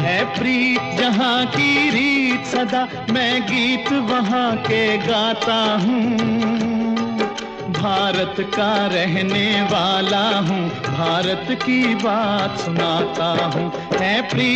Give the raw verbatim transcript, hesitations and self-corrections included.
है प्रीत जहाँ की रीत सदा, मैं गीत वहाँ के गाता हूँ। भारत का रहने वाला हूँ, भारत की बात सुनाता हूँ। है प्रीत